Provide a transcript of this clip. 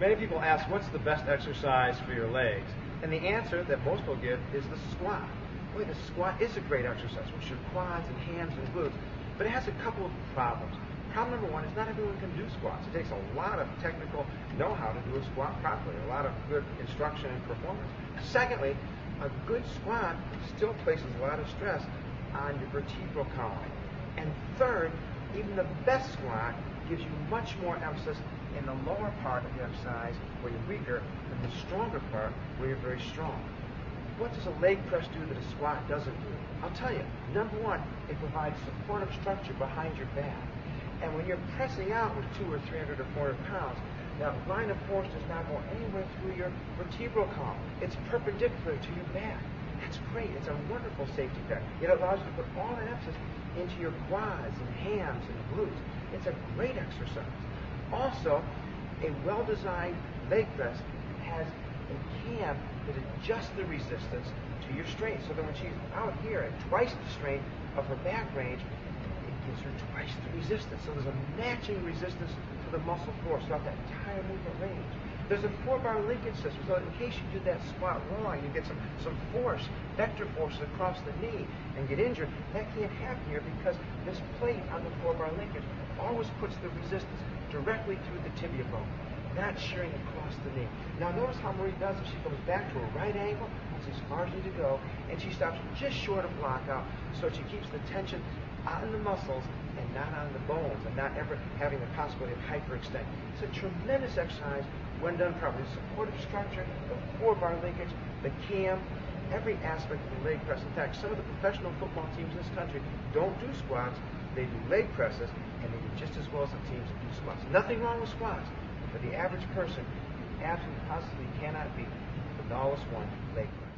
Many people ask, what's the best exercise for your legs? And the answer that most will give is the squat. Boy, the squat is a great exercise, which your quads and hams and glutes, but it has a couple of problems. Problem number one is not everyone can do squats. It takes a lot of technical know-how to do a squat properly, a lot of good instruction and performance. Secondly, a good squat still places a lot of stress on your vertebral column. And third, even the best squat gives you much more emphasis in the lower part of the exercise where you're weaker than the stronger part where you're very strong. What does a leg press do that a squat doesn't do? I'll tell you. Number one, it provides supportive structure behind your back. And when you're pressing out with 200 or 300 or 400 pounds, that line of force does not go anywhere through your vertebral column. It's perpendicular to your back. That's great. It's a wonderful safety factor. It allows you to put all that emphasis into your quads and hams and glutes. It's a great exercise. Also, a well-designed leg press has a cam that adjusts the resistance to your strength, so that when she's out here at twice the strength of her back range, it gives her twice the resistance. So there's a matching resistance to the muscle force throughout that entire movement range. There's a 4-bar linkage system, so in case you do that squat wrong, you get some force, vector forces across the knee and get injured. That can't happen here because this plate on the 4-bar linkage always puts the resistance directly through the tibia bone, not shearing across the knee. Now notice how Marie does it. She comes back to a right angle, that's as far as you need to go, and she stops just short of lockout, so she keeps the tension on the muscles and not on the bones, and not ever having the possibility of hyperextend. It's a tremendous exercise when done properly. The supportive structure, the 4-bar linkage, the cam, every aspect of the leg press. In fact, some of the professional football teams in this country don't do squats, they do leg presses, and they do just as well as the teams that do squats. Nothing wrong with squats, but the average person absolutely positively cannot beat the Nautilus One leg press.